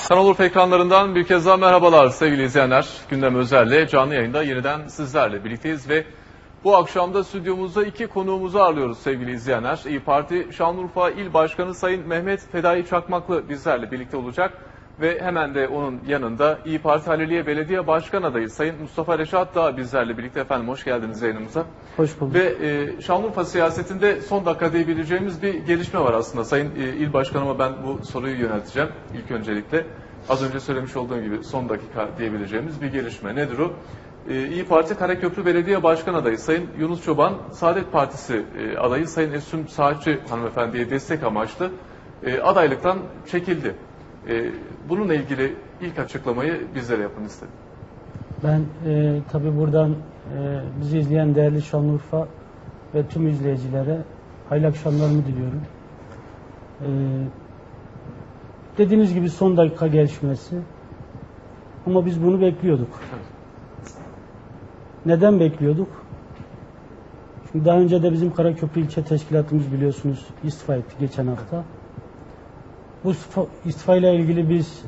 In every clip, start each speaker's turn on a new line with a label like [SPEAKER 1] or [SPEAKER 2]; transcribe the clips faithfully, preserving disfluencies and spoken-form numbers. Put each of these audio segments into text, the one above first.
[SPEAKER 1] Şanlıurfa ekranlarından bir kez daha merhabalar sevgili izleyenler. Gündem Özel'le canlı yayında yeniden sizlerle birlikteyiz ve bu akşam da stüdyomuzda iki konuğumuzu ağırlıyoruz sevgili izleyenler. İYİ Parti Şanlıurfa İl Başkanı Sayın Mehmet Fedai Çakmaklı bizlerle birlikte olacak ve hemen de onun yanında İYİ Parti Haliliye Belediye Başkan Adayı Sayın Mustafa Reşat da bizlerle birlikte. Efendim hoş geldiniz yayınımıza.
[SPEAKER 2] Hoş bulduk.
[SPEAKER 1] Ve e, Şanlıurfa siyasetinde son dakika diyebileceğimiz bir gelişme var aslında. Sayın e, İl Başkanıma ben bu soruyu yönelteceğim ilk öncelikle. Az önce söylemiş olduğum gibi son dakika diyebileceğimiz bir gelişme. Nedir o? E, İYİ Parti Karaköprü Belediye Başkan Adayı Sayın Yunus Çoban, Saadet Partisi e, adayı Sayın Efsun Saatçı hanımefendiye destek amaçlı e, adaylıktan çekildi. E, bununla ilgili ilk açıklamayı bizlere yapın istedim.
[SPEAKER 2] Ben e, tabii buradan e, bizi izleyen değerli Şanlıurfa ve tüm izleyicilere hayırlı akşamlarımı diliyorum. E, dediğiniz gibi son dakika gelişmesi ama biz bunu bekliyorduk.
[SPEAKER 1] Evet.
[SPEAKER 2] Neden bekliyorduk? Çünkü daha önce de bizim Karaköprü ilçe teşkilatımız biliyorsunuz istifa etti geçen hafta. Bu istifa ile ilgili biz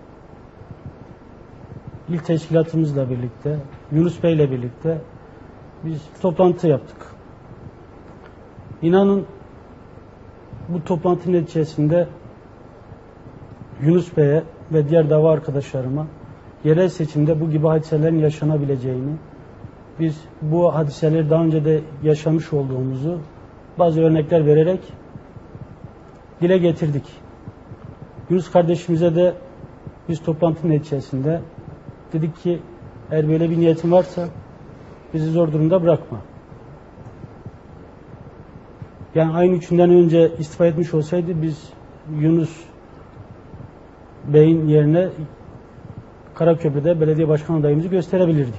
[SPEAKER 2] İl teşkilatımızla birlikte, Yunus Bey ile birlikte biz toplantı yaptık. İnanın bu toplantı neticesinde Yunus Bey'e ve diğer dava arkadaşlarıma yerel seçimde bu gibi hadiselerin yaşanabileceğini, biz bu hadiseleri daha önce de yaşamış olduğumuzu bazı örnekler vererek dile getirdik. Yunus kardeşimize de biz toplantı neticesinde dedik ki eğer böyle bir niyetin varsa bizi zor durumda bırakma. Yani ayın üçünden önce istifa etmiş olsaydı biz Yunus Bey'in yerine Karaköprü'de belediye başkan adayımızı gösterebilirdik.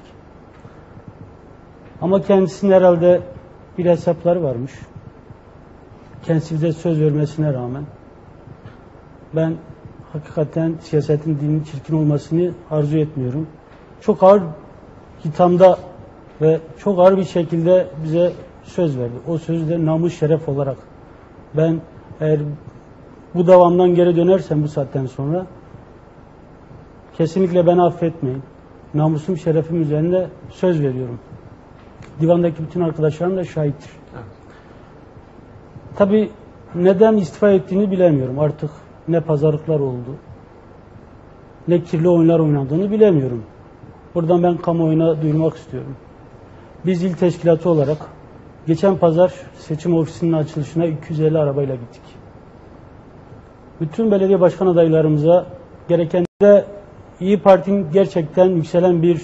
[SPEAKER 2] Ama kendisinin herhalde bir hesapları varmış. Kendisi bize söz vermesine rağmen ben hakikaten siyasetin dinin çirkin olmasını arzu etmiyorum. Çok ağır hitamda ve çok ağır bir şekilde bize söz verdi. O sözü de namus şeref olarak. Ben eğer bu davamdan geri dönersem bu saatten sonra kesinlikle beni affetmeyin. Namusum şerefim üzerinde söz veriyorum. Divandaki bütün arkadaşlarım da şahittir.
[SPEAKER 1] Evet.
[SPEAKER 2] Tabii neden istifa ettiğini bilemiyorum artık. Ne pazarlıklar oldu, ne kirli oyunlar oynandığını bilemiyorum. Buradan ben kamuoyuna duyurmak istiyorum. Biz il teşkilatı olarak geçen pazar seçim ofisinin açılışına iki yüz elli arabayla gittik. Bütün belediye başkan adaylarımıza gereken de İYİ Parti'nin gerçekten yükselen bir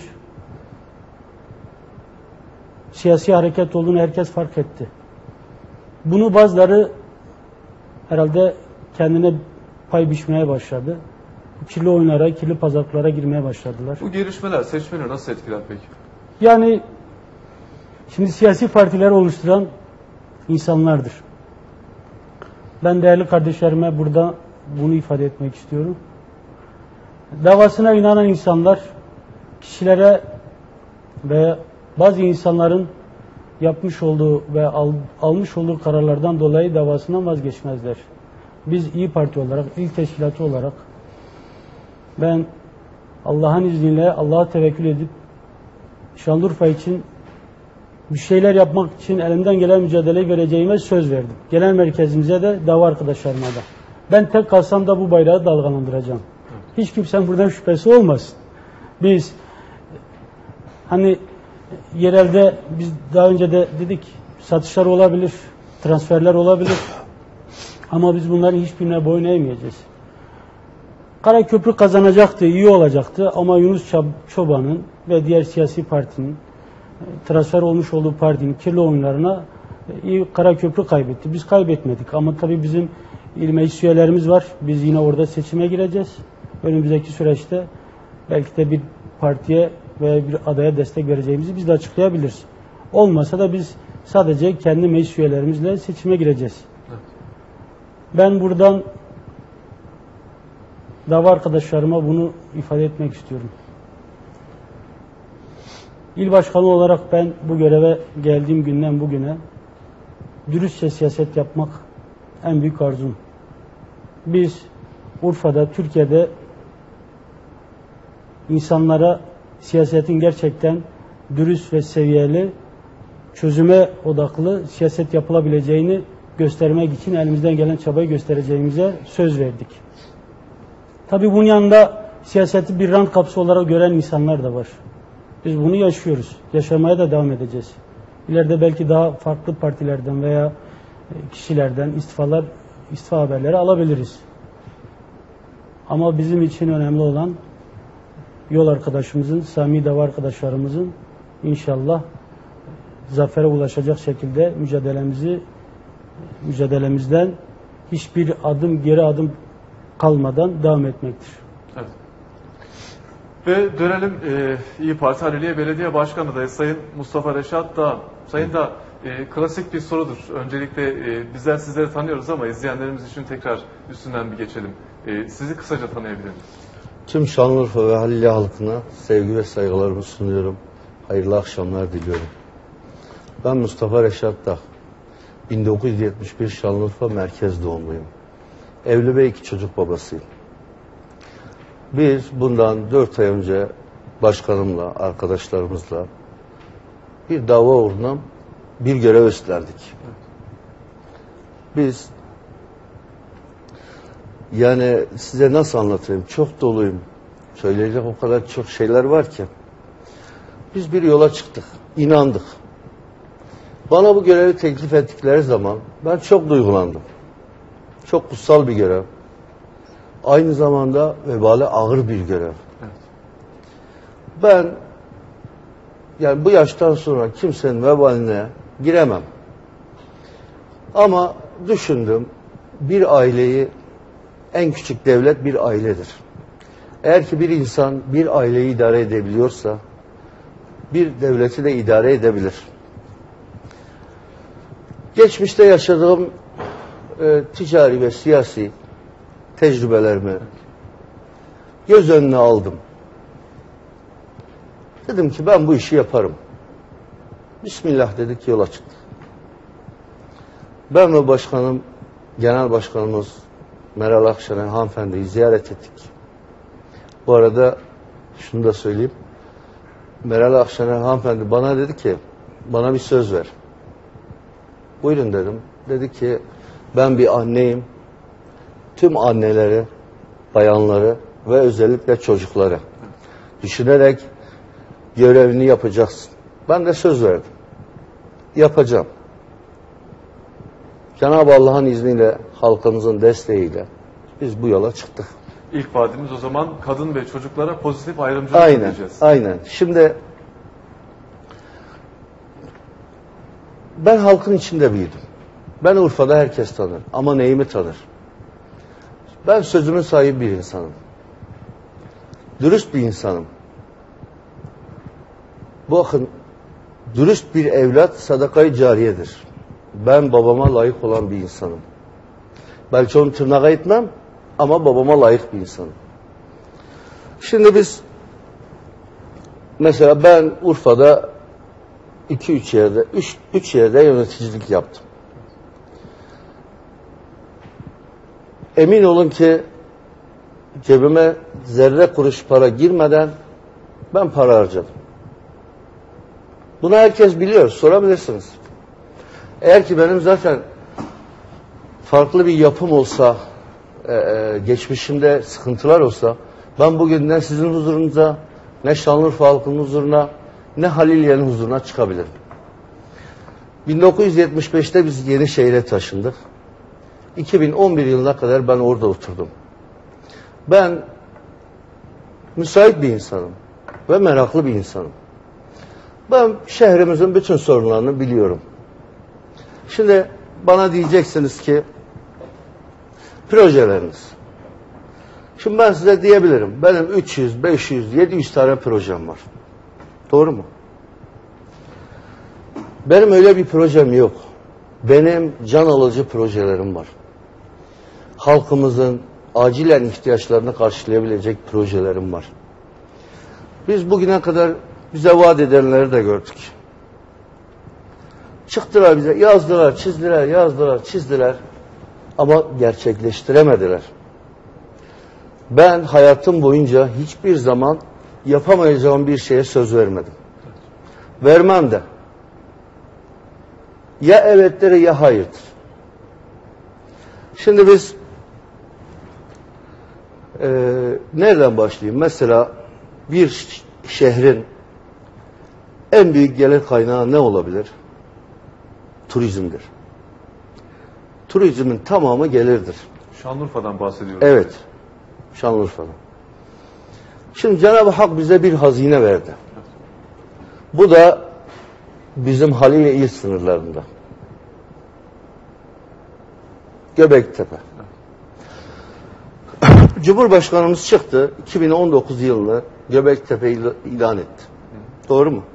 [SPEAKER 2] siyasi hareket olduğunu herkes fark etti. Bunu bazıları herhalde kendine pay biçmeye başladı. Bu kirli oyunlara, kirli pazarlıklara girmeye başladılar.
[SPEAKER 1] Bu gelişmeler seçmeni nasıl etkiler peki?
[SPEAKER 2] Yani şimdi siyasi partiler oluşturan insanlardır. Ben değerli kardeşlerime burada bunu ifade etmek istiyorum. Davasına inanan insanlar kişilere ve bazı insanların yapmış olduğu ve al, almış olduğu kararlardan dolayı davasından vazgeçmezler. Biz İYİ Parti olarak, il teşkilatı olarak ben Allah'ın izniyle Allah'a tevekkül edip Şanlıurfa için bir şeyler yapmak için elimden gelen mücadeleyi vereceğime söz verdim. Genel merkezimize de, dava arkadaşlarıma da. Ben tek kalsam da bu bayrağı dalgalandıracağım. Hiç kimsenin buradan şüphesi olmasın. Biz hani yerelde biz daha önce de dedik satışlar olabilir, transferler olabilir. Ama biz bunların hiçbirine boyun eğmeyeceğiz. Karaköprü kazanacaktı, iyi olacaktı ama Yunus Çoban'ın ve diğer siyasi partinin transfer olmuş olduğu partinin kirli oyunlarına iyi Karaköprü kaybetti. Biz kaybetmedik ama tabii bizim il meclis üyelerimiz var. Biz yine orada seçime gireceğiz. Önümüzdeki süreçte belki de bir partiye ve bir adaya destek vereceğimizi biz de açıklayabiliriz. Olmasa da biz sadece kendi meclis üyelerimizle seçime gireceğiz. Ben buradan dava arkadaşlarıma bunu ifade etmek istiyorum. İl başkanı olarak ben bu göreve geldiğim günden bugüne dürüstçe siyaset yapmak en büyük arzum. Biz Urfa'da, Türkiye'de insanlara siyasetin gerçekten dürüst ve seviyeli, çözüme odaklı siyaset yapılabileceğini göstermek için elimizden gelen çabayı göstereceğimize söz verdik. Tabii bunun yanında siyaseti bir rant kapısı olarak gören insanlar da var. Biz bunu yaşıyoruz. Yaşamaya da devam edeceğiz. İleride belki daha farklı partilerden veya kişilerden istifalar, istifa haberleri alabiliriz. Ama bizim için önemli olan yol arkadaşımızın, Sami Dava arkadaşlarımızın inşallah zafere ulaşacak şekilde mücadelemizi mücadelemizden hiçbir adım geri adım kalmadan devam etmektir.
[SPEAKER 1] Evet. Ve dönelim e, İYİ Parti Haliliye Belediye Başkanı adayı Sayın Mustafa Reşat da Sayın da e, klasik bir sorudur. Öncelikle e, bizler sizleri tanıyoruz ama izleyenlerimiz için tekrar üstünden bir geçelim. E, sizi kısaca tanıyabilir miyiz?
[SPEAKER 3] Tüm Şanlıurfa ve Halilye halkına sevgi ve saygılarımı sunuyorum. Hayırlı akşamlar diliyorum. Ben Mustafa Reşat Dağ. bin dokuz yüz yetmiş bir Şanlıurfa merkez doğumluyum. Evli ve iki çocuk babasıyım. Biz bundan dört ay önce başkanımla, arkadaşlarımızla bir dava uğruna bir görev üstlendik. Biz yani size nasıl anlatayım? Çok doluyum. Söyleyecek o kadar çok şeyler var ki. Biz bir yola çıktık. İnandık. Bana bu görevi teklif ettikleri zaman ben çok duygulandım. Çok kutsal bir görev. Aynı zamanda vebali ağır bir görev.
[SPEAKER 1] Evet.
[SPEAKER 3] Ben yani bu yaştan sonra kimsenin vebaline giremem. Ama düşündüm, bir aileyi, en küçük devlet bir ailedir. Eğer ki bir insan bir aileyi idare edebiliyorsa bir devleti de idare edebilir. Geçmişte yaşadığım e, ticari ve siyasi tecrübelerimi göz önüne aldım. Dedim ki ben bu işi yaparım. Bismillah dedik, yola çıktık. Ben ve başkanım, genel başkanımız Meral Akşener hanımefendiyi ziyaret ettik. Bu arada şunu da söyleyeyim. Meral Akşener hanımefendi bana dedi ki, bana bir söz ver. Buyurun dedim. Dedi ki, ben bir anneyim. Tüm anneleri, bayanları ve özellikle çocukları düşünerek görevini yapacaksın. Ben de söz verdim. Yapacağım. Cenab-ı Allah'ın izniyle, halkımızın desteğiyle biz bu yola çıktık.
[SPEAKER 1] İlk vaadimiz o zaman kadın ve çocuklara pozitif ayrımcılık
[SPEAKER 3] aynen,
[SPEAKER 1] edeceğiz.
[SPEAKER 3] Aynen. Şimdi ben halkın içinde büyüdüm. Ben Urfa'da herkes tanır. Ama neyimi tanır? Ben sözümün sahibi bir insanım. Dürüst bir insanım. Bakın, dürüst bir evlat sadakayı cariyedir. Ben babama layık olan bir insanım. Belki onu tırnağa etmem ama babama layık bir insanım. Şimdi biz mesela ben Urfa'da iki üç yerde, üç, üç yerde yöneticilik yaptım. Emin olun ki cebime zerre kuruş para girmeden ben para harcadım. Bunu herkes biliyor, sorabilirsiniz. Eğer ki benim zaten farklı bir yapım olsa, e, e, geçmişimde sıkıntılar olsa, ben bugün ne sizin huzurunuza, ne Şanlıurfa halkının huzuruna, ne Halilye'nin huzuruna çıkabilirim. bin dokuz yüz yetmiş beşte biz Yenişehir'e taşındık. iki bin on bir yılına kadar ben orada oturdum. Ben müsait bir insanım ve meraklı bir insanım. Ben şehrimizin bütün sorunlarını biliyorum. Şimdi bana diyeceksiniz ki projeleriniz. Şimdi ben size diyebilirim. Benim üç yüz, beş yüz, yedi yüz tane projem var. Doğru mu? Benim öyle bir projem yok. Benim can alıcı projelerim var. Halkımızın acilen ihtiyaçlarını karşılayabilecek projelerim var. Biz bugüne kadar bize vaat edenleri de gördük. Çıktılar bize, yazdılar, çizdiler, yazdılar, çizdiler ama gerçekleştiremediler. Ben hayatım boyunca hiçbir zaman yapamayacağım bir şeye söz vermedim. Vermem de. Ya evettir ya hayırdır. Şimdi biz e, nereden başlayayım? Mesela bir şehrin en büyük gelir kaynağı ne olabilir? Turizmdir. Turizmin tamamı gelirdir.
[SPEAKER 1] Şanlıurfa'dan bahsediyoruz.
[SPEAKER 3] Evet. Şanlıurfa'dan. Şimdi Cenab-ı Hak bize bir hazine verdi. Bu da bizim Halil il sınırlarında. Göbektepe. Cumhurbaşkanımız çıktı. iki bin on dokuz yılını Göbektepe ilan etti. Doğru mu?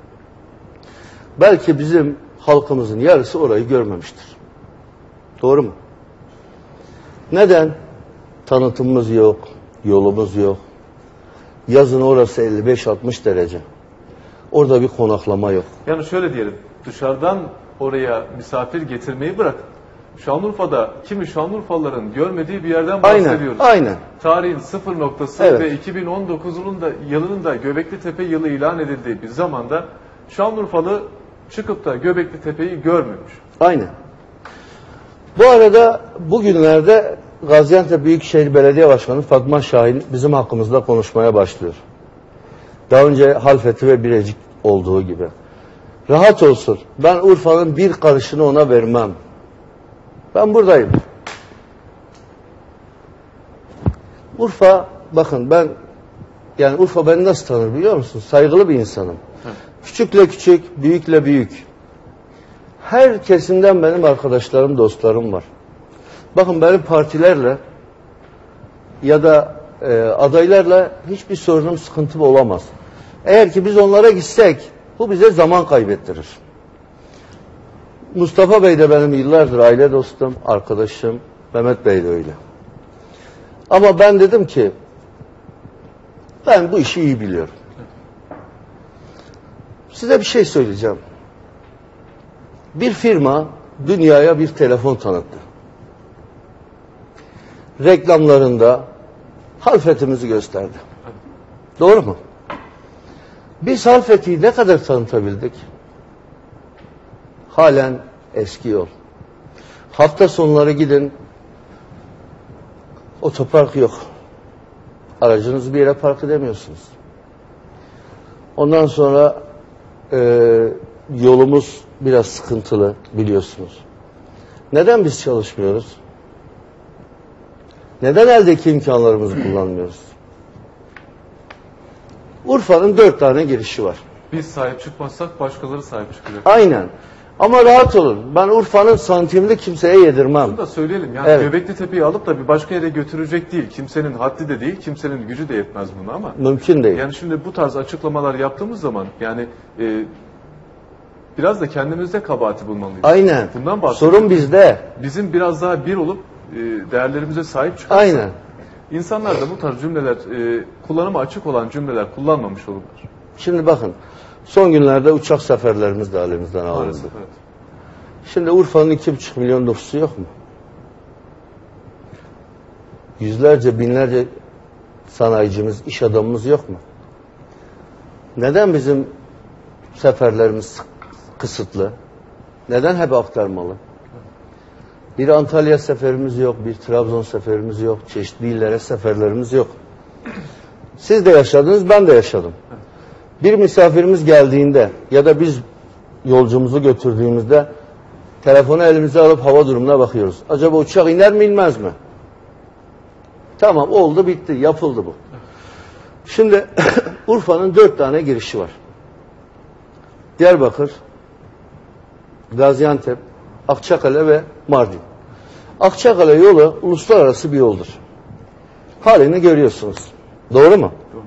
[SPEAKER 3] Belki bizim halkımızın yarısı orayı görmemiştir. Doğru mu? Neden? Tanıtımımız yok, yolumuz yok. Yazın orası elli beş altmış derece. Orada bir konaklama yok.
[SPEAKER 1] Yani şöyle diyelim, dışarıdan oraya misafir getirmeyi bırak. Şanlıurfa'da kimi Şanlıurfalıların görmediği bir yerden bahsediyoruz.
[SPEAKER 3] Aynen, aynen.
[SPEAKER 1] Tarihin sıfır noktası
[SPEAKER 3] Evet.
[SPEAKER 1] ve iki bin on dokuz yılında, yılının da Göbekli Tepe yılı ilan edildiği bir zamanda Şanlıurfalı çıkıp da Göbekli Tepe'yi görmemiş.
[SPEAKER 3] Aynen. Bu arada bugünlerde Gaziantep Büyükşehir Belediye Başkanı Fatma Şahin bizim hakkımızda konuşmaya başlıyor. Daha önce Halfeti ve Birecik olduğu gibi. Rahat olsun. Ben Urfa'nın bir karışını ona vermem. Ben buradayım. Urfa, bakın ben, yani Urfa beni nasıl tanır biliyor musun? Saygılı bir insanım.
[SPEAKER 1] Hı.
[SPEAKER 3] Küçükle küçük, büyükle büyük. Her kesimden benim arkadaşlarım, dostlarım var. Bakın benim partilerle ya da e, adaylarla hiçbir sorunum, sıkıntım olamaz. Eğer ki biz onlara gitsek, bu bize zaman kaybettirir. Mustafa Bey de benim yıllardır aile dostum, arkadaşım. Mehmet Bey de öyle. Ama ben dedim ki, ben bu işi iyi biliyorum. Size bir şey söyleyeceğim. Bir firma dünyaya bir telefon tanıttı. Reklamlarında Halfetimizi gösterdi. Doğru mu? Biz Halfeti'yi ne kadar tanıtabildik? Halen eski yol. Hafta sonları gidin, otopark yok. Aracınızı bir yere park edemiyorsunuz. Ondan sonra e, yolumuz biraz sıkıntılı biliyorsunuz. Neden biz çalışmıyoruz? Neden eldeki imkanlarımızı kullanmıyoruz? Urfa'nın dört tane girişi var.
[SPEAKER 1] Biz sahip çıkmazsak başkaları sahip çıkacak.
[SPEAKER 3] Aynen. Ama rahat olun. Ben Urfa'nın santimini kimseye yedirmem.
[SPEAKER 1] Bunu da söyleyelim. Yani
[SPEAKER 3] Evet.
[SPEAKER 1] Göbekli Tepe'yi alıp da bir başka yere götürecek değil. Kimsenin haddi de değil, kimsenin gücü de yetmez buna ama.
[SPEAKER 3] Mümkün değil.
[SPEAKER 1] Yani şimdi bu tarz açıklamalar yaptığımız zaman yani e, biraz da kendimizde kabahati bulmalıyız.
[SPEAKER 3] Aynen.
[SPEAKER 1] Bundan bahsediyorum.
[SPEAKER 3] Sorun bizde.
[SPEAKER 1] Bizim biraz daha bir olup e, değerlerimize sahip çıkarsak.
[SPEAKER 3] Aynen.
[SPEAKER 1] İnsanlar da bu tarz cümleler, e, kullanıma açık olan cümleler kullanmamış olurlar.
[SPEAKER 3] Şimdi bakın. Son günlerde uçak seferlerimiz de elimizden alındı.
[SPEAKER 1] Maalesef, evet.
[SPEAKER 3] Şimdi Urfa'nın iki buçuk milyon nüfusu yok mu? Yüzlerce, binlerce sanayicimiz, iş adamımız yok mu? Neden bizim seferlerimiz kısıtlı? Neden hep aktarmalı? Bir Antalya seferimiz yok, bir Trabzon seferimiz yok, çeşitli illere seferlerimiz yok. Siz de yaşadınız, ben de yaşadım. Bir misafirimiz geldiğinde ya da biz yolcumuzu götürdüğümüzde telefonu elimize alıp hava durumuna bakıyoruz. Acaba uçak iner mi inmez mi? Tamam, oldu bitti, yapıldı bu. Şimdi Urfa'nın dört tane girişi var. Diyarbakır, Gaziantep, Akçakale ve Mardin. Akçakale yolu uluslararası bir yoldur. Halini görüyorsunuz. Doğru mu?
[SPEAKER 1] Doğru.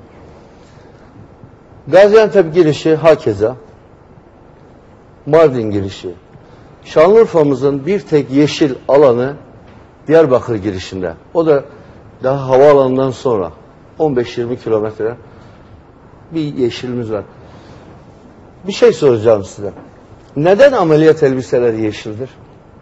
[SPEAKER 3] Gaziantep girişi hakeza, Mardin girişi. Şanlıurfa'mızın bir tek yeşil alanı Diyarbakır girişinde. O da daha havaalanından sonra on beş yirmi kilometre bir yeşilimiz var. Bir şey soracağım size. Neden ameliyat elbiseleri yeşildir?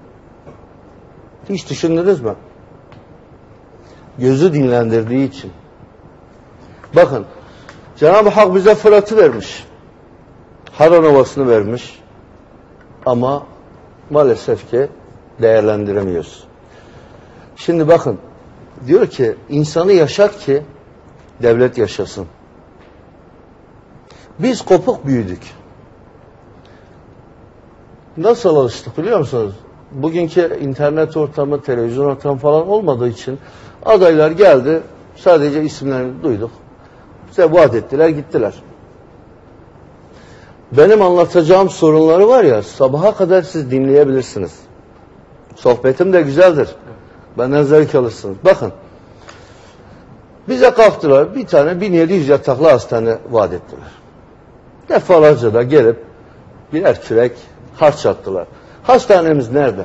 [SPEAKER 3] Hiç düşündünüz mü? Gözü dinlendirdiği için. Bakın, Cenab-ı Hak bize Fırat'ı vermiş. Haran Ovası'nı vermiş. Ama maalesef ki değerlendiremiyoruz. Şimdi bakın, diyor ki insanı yaşat ki devlet yaşasın. Biz kopuk büyüdük. Nasıl alıştık biliyor musunuz? Bugünkü internet ortamı, televizyon ortamı falan olmadığı için adaylar geldi, sadece isimlerini duyduk. Bize vaat ettiler, gittiler. Benim anlatacağım sorunları var ya, sabaha kadar siz dinleyebilirsiniz. Sohbetim de güzeldir. Benden zevk alırsınız. Bakın, bize kalktılar, bir tane bin yedi yüz yataklı hastane vaat ettiler. Defalarca da gelip birer kürek harç attılar. Hastanemiz nerede?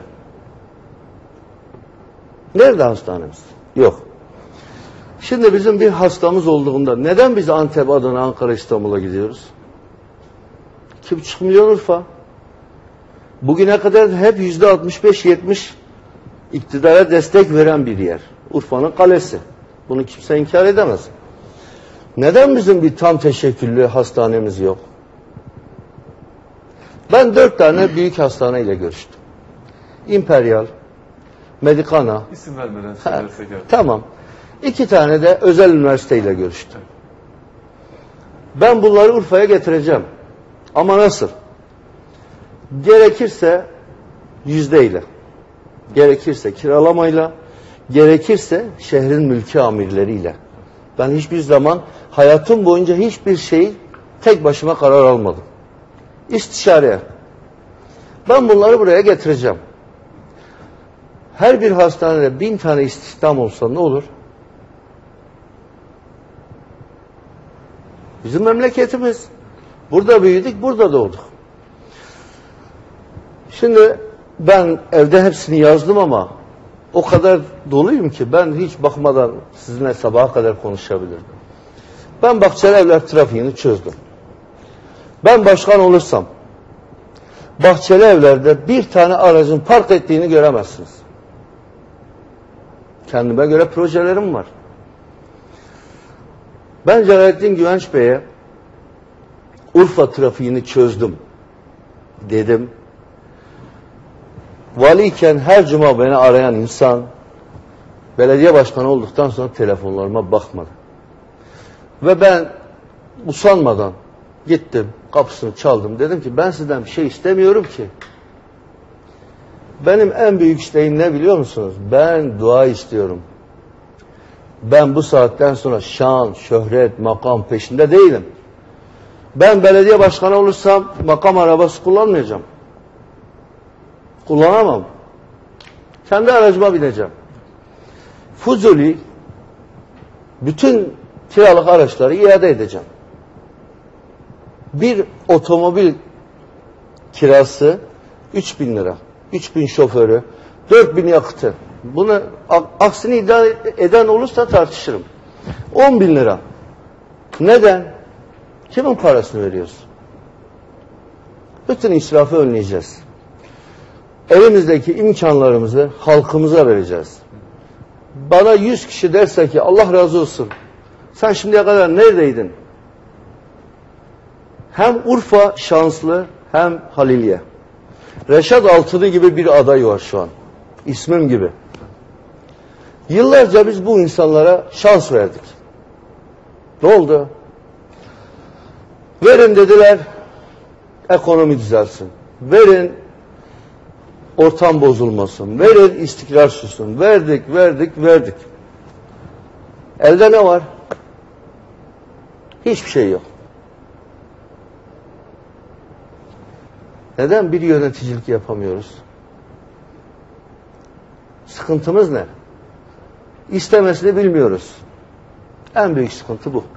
[SPEAKER 3] Nerede hastanemiz? Yok. Şimdi bizim bir hastamız olduğunda neden biz Antep, Adana, Ankara, İstanbul'a gidiyoruz? iki buçuk milyon Urfa. Bugüne kadar hep yüzde altmış beş yetmiş iktidara destek veren bir yer. Urfa'nın kalesi. Bunu kimse inkar edemez. Neden bizim bir tam teşekküllü hastanemiz yok? Ben dört tane büyük hastaneyle görüştüm. İmperial, Medikana.
[SPEAKER 1] İsim vermeden
[SPEAKER 3] Ha,
[SPEAKER 1] söylersek.
[SPEAKER 3] tamam. İki tane de özel üniversiteyle görüştüm. Ben bunları Urfa'ya getireceğim. Ama nasıl? Gerekirse yüzdeyle, gerekirse kiralamayla, gerekirse şehrin mülki amirleriyle. Ben hiçbir zaman hayatım boyunca hiçbir şeyi tek başıma karar almadım. İstişareye. Ben bunları buraya getireceğim. Her bir hastanede bin tane istihdam olsa ne olur? Bizim memleketimiz. Burada büyüdük, burada doğduk. Şimdi ben evde hepsini yazdım ama o kadar doluyum ki ben hiç bakmadan sizinle sabaha kadar konuşabilirim. Ben Bahçelievler trafiğini çözdüm. Ben başkan olursam Bahçelievler'de bir tane aracın park ettiğini göremezsiniz. Kendime göre projelerim var. Ben Celalettin Güvenç Bey'e Urfa trafiğini çözdüm dedim. Valiyken her cuma beni arayan insan belediye başkanı olduktan sonra telefonlarıma bakmadı. Ve ben usanmadan gittim, kapısını çaldım. Dedim ki ben sizden bir şey istemiyorum ki. Benim en büyük isteğim ne biliyor musunuz? Ben dua istiyorum. Ben bu saatten sonra şan, şöhret, makam peşinde değilim. Ben belediye başkanı olursam makam arabası kullanmayacağım. Kullanamam. Kendi aracıma bineceğim. Fuzuli bütün kiralık araçları iade edeceğim. Bir otomobil kirası üç bin lira. üç bin şoförü, dört bin yakıtı. Bunu aksini iddia eden olursa tartışırım. on bin lira. Neden? Kimin parasını veriyoruz? Bütün israfı önleyeceğiz. Elimizdeki imkanlarımızı halkımıza vereceğiz. Bana yüz kişi derse ki Allah razı olsun. Sen şimdiye kadar neredeydin? Hem Urfa şanslı hem Halilye. Reşat Altılı gibi bir aday var şu an. İsmim gibi. Yıllarca biz bu insanlara şans verdik. Ne oldu? Verin dediler, ekonomi düzelsin. Verin, ortam bozulmasın. Verin, istikrar sürsün. Verdik, verdik, verdik. Elde ne var? Hiçbir şey yok. Neden bir yöneticilik yapamıyoruz? Sıkıntımız ne? İstemesini bilmiyoruz. En büyük sıkıntı bu.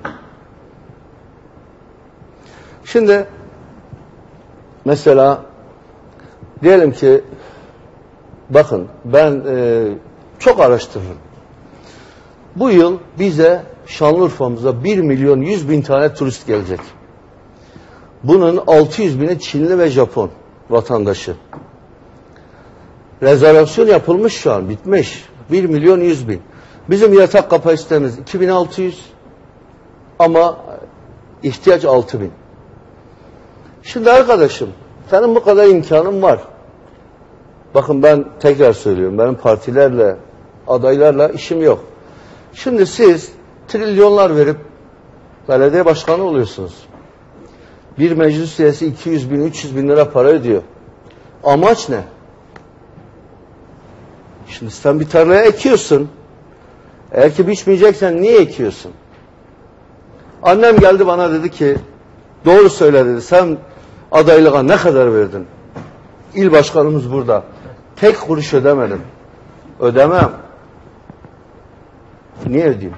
[SPEAKER 3] Şimdi mesela diyelim ki bakın ben e, çok araştırırım. Bu yıl bize Şanlıurfa'mıza bir milyon yüz bin tane turist gelecek. Bunun altı yüz bini Çinli ve Japon vatandaşı. Rezervasyon yapılmış şu an, bitmiş. bir milyon yüz bin. Bizim yatak kapasitemiz iki bin altı yüz ama İhtiyaç altı bin. Şimdi arkadaşım, senin bu kadar imkanın var. Bakın ben tekrar söylüyorum, benim partilerle, adaylarla işim yok. Şimdi siz trilyonlar verip belediye başkanı oluyorsunuz. Bir meclis üyesi iki yüz bin, üç yüz bin lira para ödüyor. Amaç ne? Şimdi sen bir tarlaya ekiyorsun. Eğer ki biçmeyeceksen niye ekiyorsun? Annem geldi bana dedi ki, doğru söyle dedi, sen adaylığa ne kadar verdin? İl başkanımız burada. Tek kuruş ödemedim. Ödemem. Niye ödeyeyim?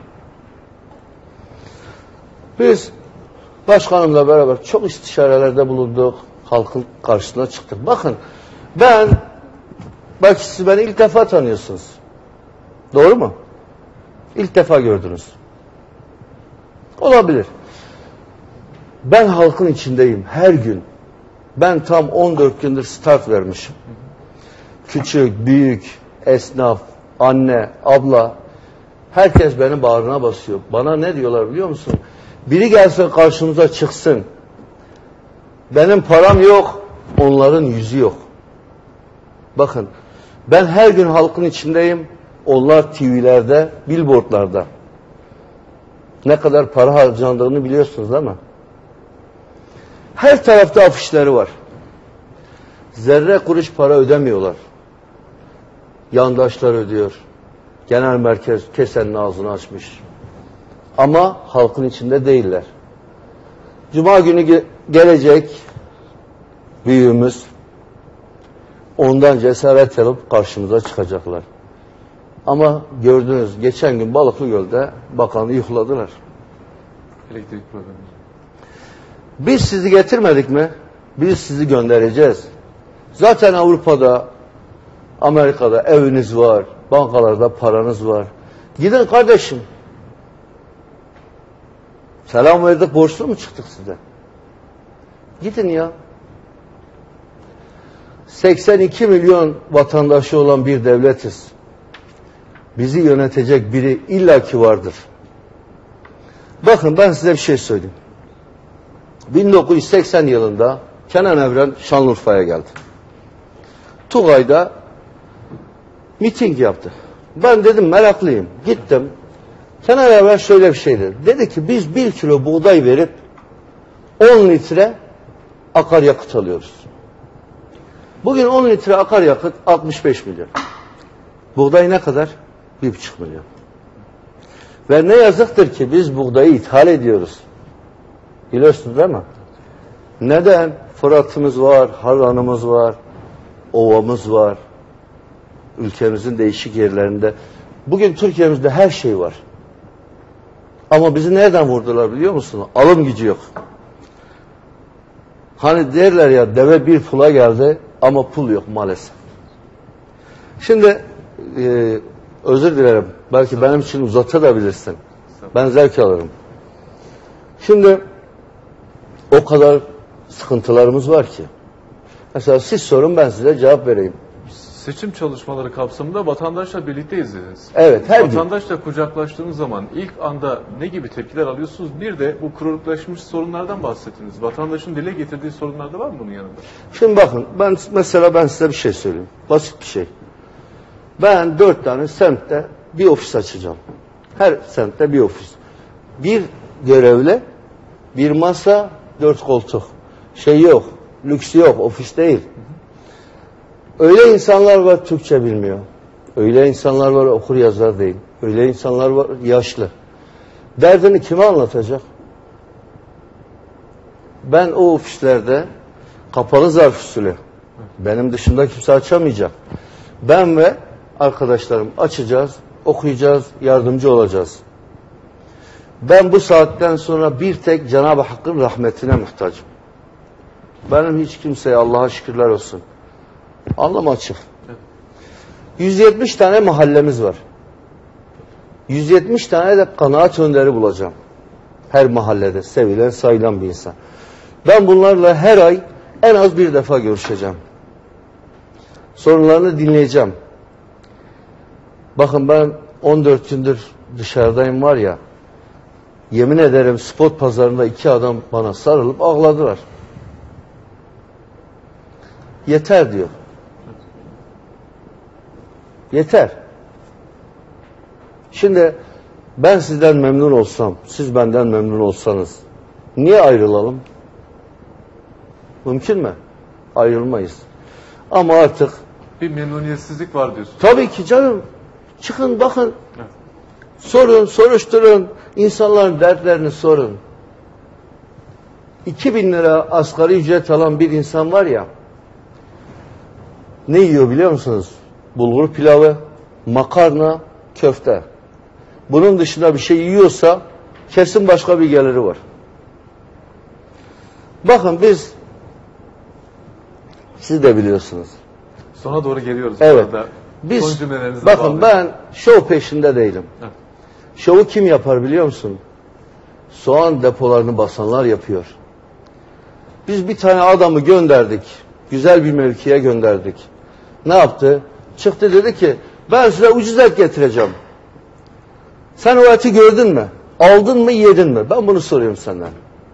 [SPEAKER 3] Biz başkanımla beraber çok istişarelerde bulunduk. Halkın karşısına çıktık. Bakın ben, belki siz beni ilk defa tanıyorsunuz. Doğru mu? İlk defa gördünüz. Olabilir. Ben halkın içindeyim her gün. Ben tam on dört gündür start vermişim. Küçük, büyük, esnaf, anne, abla, herkes benim bağrına basıyor. Bana ne diyorlar biliyor musun? Biri gelse karşımıza çıksın. Benim param yok, onların yüzü yok. Bakın, ben her gün halkın içindeyim. Onlar T V'lerde, billboardlarda. Ne kadar para harcandığını biliyorsunuz değil mi? Her tarafta afişleri var. Zerre kuruş para ödemiyorlar. Yandaşlar ödüyor. Genel merkez kesenin ağzını açmış. Ama halkın içinde değiller. Cuma günü ge gelecek büyüğümüz, ondan cesaret alıp karşımıza çıkacaklar. Ama gördünüz, geçen gün Balıklıgöl'de bakanı yuhladılar.
[SPEAKER 1] Elektrik problemi.
[SPEAKER 3] Biz sizi getirmedik mi? Biz sizi göndereceğiz. Zaten Avrupa'da, Amerika'da eviniz var, bankalarda paranız var. Gidin kardeşim. Selam verdik, borçlu mu çıktık size? Gidin ya. seksen iki milyon vatandaşı olan bir devletiz. Bizi yönetecek biri illaki vardır. Bakın ben size bir şey söyleyeyim. bin dokuz yüz seksen yılında Kenan Evren Şanlıurfa'ya geldi. Tugay'da miting yaptı. Ben dedim meraklıyım. Gittim. Kenan Evren şöyle bir şey dedi. Dedi ki biz bir kilo buğday verip on litre akaryakıt alıyoruz. Bugün on litre akaryakıt altmış beş milyon. Buğday ne kadar? bir buçuk milyon. Ve ne yazıktır ki biz buğdayı ithal ediyoruz. Biliyorsunuz değil mi? Neden? Fırat'ımız var, Harran'ımız var, ovamız var. Ülkemizin değişik yerlerinde. Bugün Türkiye'mizde her şey var. Ama bizi nereden vurdular biliyor musun? Alım gücü yok. Hani derler ya, deve bir pula geldi ama pul yok maalesef. Şimdi e, özür dilerim. Belki benim için uzatabilirsin. Ben zevk alırım. Şimdi o kadar sıkıntılarımız var ki. Mesela siz sorun, ben size cevap vereyim.
[SPEAKER 1] Seçim çalışmaları kapsamında vatandaşla birlikteyiz dediniz.
[SPEAKER 3] Evet, her gün.
[SPEAKER 1] Vatandaşla kucaklaştığınız zaman ilk anda ne gibi tepkiler alıyorsunuz? Bir de bu kronikleşmiş sorunlardan bahsettiniz. Vatandaşın dile getirdiği sorunlar da var mı bunun yanında?
[SPEAKER 3] Şimdi bakın, ben mesela ben size bir şey söyleyeyim. Basit bir şey. Ben dört tane semtte bir ofis açacağım. Her semtte bir ofis. Bir görevli, bir masa, dört koltuk. Şey yok, lüks yok, ofis değil. Öyle insanlar var Türkçe bilmiyor. Öyle insanlar var okur yazar değil. Öyle insanlar var yaşlı. Derdini kime anlatacak? Ben o ofislerde kapalı zarf usulü. Benim dışında kimse açamayacak. Ben ve arkadaşlarım açacağız, okuyacağız, yardımcı olacağız. Ben bu saatten sonra bir tek Cenab-ı Hakk'ın rahmetine muhtacım. Benim hiç kimseye Allah'a şükürler olsun. Anlam açık. yüz yetmiş tane mahallemiz var. yüz yetmiş tane de kanaat önderi bulacağım. Her mahallede sevilen, sayılan bir insan. Ben bunlarla her ay en az bir defa görüşeceğim. Sorunlarını dinleyeceğim. Bakın ben on dört gündür dışarıdayım var ya, Yemin ederim spot pazarında iki adam bana sarılıp ağladılar. Yeter diyor. Yeter. Şimdi ben sizden memnun olsam, siz benden memnun olsanız niye ayrılalım? Mümkün mü? Ayrılmayız. Ama artık
[SPEAKER 1] Bir memnuniyetsizlik var diyorsun.
[SPEAKER 3] tabii ki canım. Çıkın bakın.
[SPEAKER 1] Evet.
[SPEAKER 3] Sorun, soruşturun. İnsanların dertlerini sorun. iki bin lira asgari ücret alan bir insan var ya, ne yiyor biliyor musunuz? Bulgur pilavı, makarna, köfte. Bunun dışında bir şey yiyorsa kesin başka bir geliri var. Bakın biz, siz de biliyorsunuz.
[SPEAKER 1] Sona doğru geliyoruz.
[SPEAKER 3] Evet.
[SPEAKER 1] Bu arada.
[SPEAKER 3] Biz,
[SPEAKER 1] Son cümlelerinize
[SPEAKER 3] bakın
[SPEAKER 1] bağlayın.
[SPEAKER 3] ben şov peşinde değilim.
[SPEAKER 1] Evet.
[SPEAKER 3] Şovu kim yapar biliyor musun? Soğan depolarını basanlar yapıyor. Biz bir tane adamı gönderdik. Güzel bir mevkiye gönderdik. Ne yaptı? Çıktı dedi ki ben size ucuz et getireceğim. Sen o eti gördün mü? Aldın mı, yedin mi? Ben bunu soruyorum senden.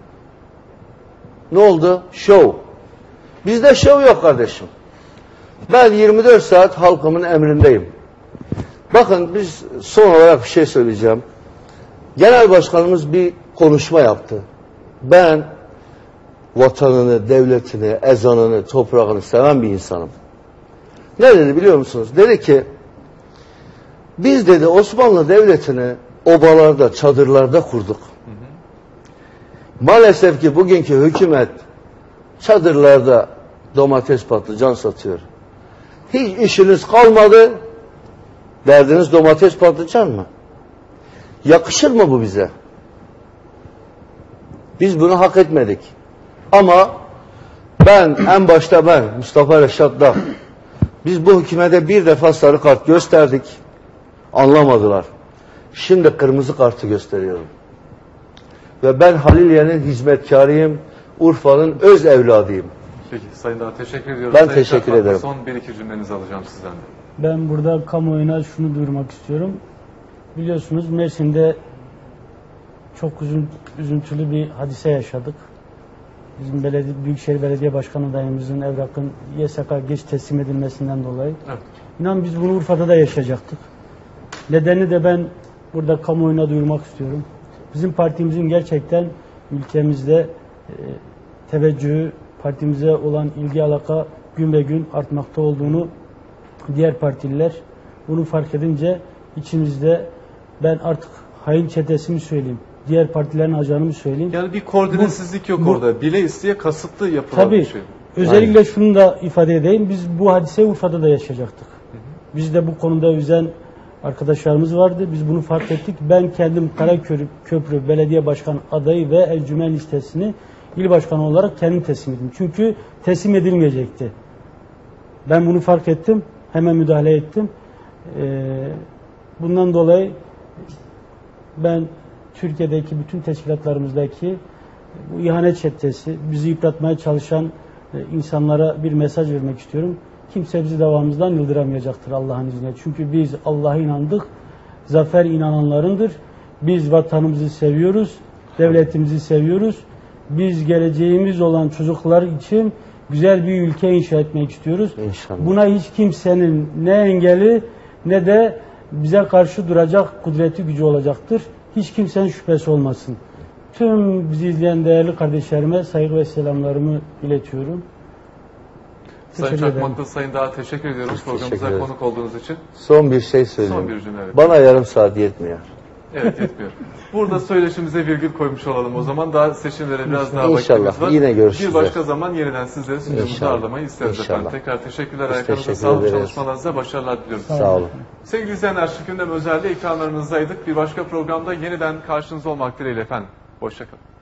[SPEAKER 3] Ne oldu? Şov. Bizde şov yok kardeşim. Ben yirmi dört saat halkımın emrindeyim. Bakın biz son olarak bir şey söyleyeceğim. Genel başkanımız bir konuşma yaptı. Ben vatanını, devletini, ezanını, toprağını seven bir insanım. Ne dedi biliyor musunuz? Dedi ki biz dedi Osmanlı Devleti'ni obalarda, çadırlarda kurduk. Hı hı. Maalesef ki bugünkü hükümet çadırlarda domates, patlıcan satıyor. Hiç işiniz kalmadı. Derdiniz domates, patlıcan mı? Yakışır mı bu bize? Biz bunu hak etmedik. Ama ben, en başta ben, Mustafa Reşat'da, biz bu hükümete bir defa sarı kart gösterdik. Anlamadılar. Şimdi kırmızı kartı gösteriyorum. Ve ben Haliliye'nin hizmetkarıyım. Urfa'nın öz evladıyım.
[SPEAKER 1] Peki Sayın Dağ teşekkür ediyorum.
[SPEAKER 3] Ben
[SPEAKER 1] Sayın
[SPEAKER 3] teşekkür
[SPEAKER 1] Çakmak'la
[SPEAKER 3] ederim.
[SPEAKER 1] Son bir iki cümlenizi alacağım sizden de.
[SPEAKER 2] Ben burada kamuoyuna şunu duyurmak istiyorum. Biliyorsunuz Mersin'de çok uzun, üzüntülü bir hadise yaşadık. Bizim belediye, Büyükşehir Belediye Başkanı adayımızın evrakın Y S K geç teslim edilmesinden dolayı.
[SPEAKER 1] Evet.
[SPEAKER 2] İnan biz bunu Urfa'da da yaşayacaktık. Nedeni de ben burada kamuoyuna duyurmak istiyorum. Bizim partimizin gerçekten ülkemizde e, teveccühü, partimize olan ilgi alaka gün be gün artmakta olduğunu diğer partililer bunu fark edince içimizde ben artık hain çetesini söyleyeyim. Diğer partilerin ajanını söyleyeyim.
[SPEAKER 1] Yani bir koordinesizlik yok
[SPEAKER 2] bu,
[SPEAKER 1] orada. Bile isteye kasıtlı yapılan
[SPEAKER 2] tabii,
[SPEAKER 1] bir şey.
[SPEAKER 2] özellikle Aynen. şunu da ifade edeyim. Biz bu hadiseyi Urfa'da da yaşayacaktık. Hı hı. Biz de bu konuda üzen arkadaşlarımız vardı. Biz bunu fark ettik. Ben kendim Karaköprü Belediye Başkan adayı ve encümen listesini il başkanı olarak kendim teslim ettim. Çünkü teslim edilmeyecekti. Ben bunu fark ettim. Hemen müdahale ettim. Ee, bundan dolayı ben Türkiye'deki bütün teşkilatlarımızdaki bu ihanet çetesi, bizi yıpratmaya çalışan insanlara bir mesaj vermek istiyorum. Kimse bizi davamızdan yıldıramayacaktır Allah'ın izniyle. Çünkü biz Allah'a inandık. Zafer inananlarındır. Biz vatanımızı seviyoruz. Devletimizi seviyoruz. Biz geleceğimiz olan çocuklar için güzel bir ülke inşa etmek istiyoruz.
[SPEAKER 3] İnşallah.
[SPEAKER 2] Buna hiç kimsenin ne engeli ne de bize karşı duracak kudreti gücü olacaktır. Hiç kimsenin şüphesi olmasın. Tüm bizi izleyen değerli kardeşlerime saygı ve selamlarımı iletiyorum.
[SPEAKER 1] Sayın Çakmak'la Sayın Dağ'a teşekkür ediyoruz programımıza
[SPEAKER 3] teşekkür
[SPEAKER 1] konuk olduğunuz için.
[SPEAKER 3] Son bir şey söyleyeyim.
[SPEAKER 1] Son bir cümle. Evet.
[SPEAKER 3] Bana yarım saat yetmiyor.
[SPEAKER 1] Evet yetmiyor. Burada söyleşimize virgül koymuş olalım o zaman. Daha seçimlere biraz daha
[SPEAKER 3] İnşallah.
[SPEAKER 1] vaktimiz var.
[SPEAKER 3] Yine görüşürüz.
[SPEAKER 1] Bir başka zaman yeniden sizleri stüdyomuzda
[SPEAKER 3] İnşallah.
[SPEAKER 1] ağırlamayı isteriz
[SPEAKER 3] İnşallah.
[SPEAKER 1] efendim. Tekrar teşekkürler.
[SPEAKER 3] Biz
[SPEAKER 1] Ayaklarınıza
[SPEAKER 3] teşekkür
[SPEAKER 1] sağlık,
[SPEAKER 3] ederiz.
[SPEAKER 1] çalışmalarınıza başarılar diliyoruz.
[SPEAKER 3] Sağ olun.
[SPEAKER 1] Sevgili izleyenler, şu gündem özelliği ekranlarınızdaydık. Bir başka programda yeniden karşınızda olmak dileğiyle efendim. Hoşçakalın.